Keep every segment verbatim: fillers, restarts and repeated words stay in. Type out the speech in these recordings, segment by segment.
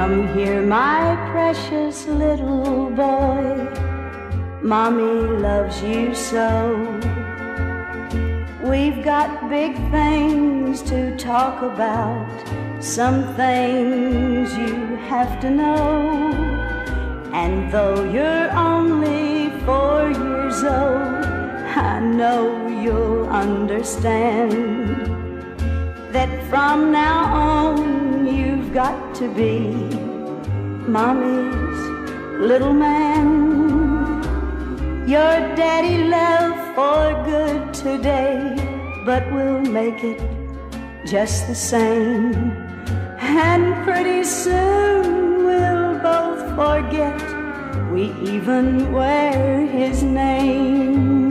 Come here, my precious little boy. Mommy loves you so. We've got big things to talk about, some things you have to know. And though you're only four years old, I know you'll understand that from now on you've got to be Mommy's little man. Your daddy left for good today, but we'll make it just the same. And pretty soon we'll both forget we even wear his name.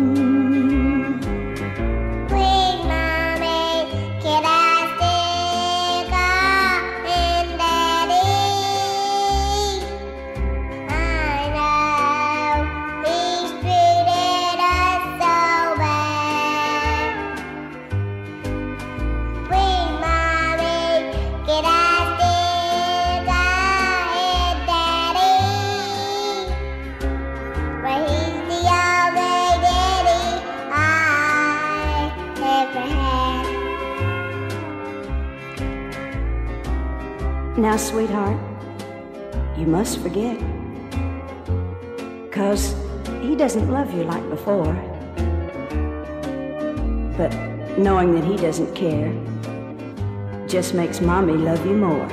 Please, Mommy, can I still call him Daddy? I know he's treated us so bad. Please, Mommy, can I still call him Daddy? But he's the only daddy I ever had. Now, sweetheart, you must forget, 'cause he doesn't love you like before. But knowing that he doesn't care just makes Mommy love you more.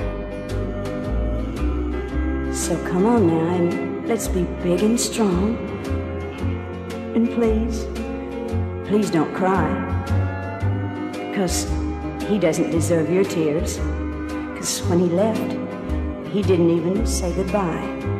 So come on now, and let's be big and strong. And please, please don't cry, 'cause he doesn't deserve your tears. 'Cause when he left, he didn't even say goodbye.